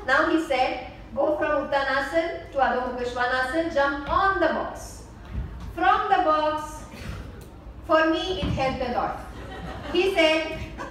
Now he said, go from Uttanasana to Adho Mukha Svanasana, jump on the box. From the box, for me it helped a lot. He said,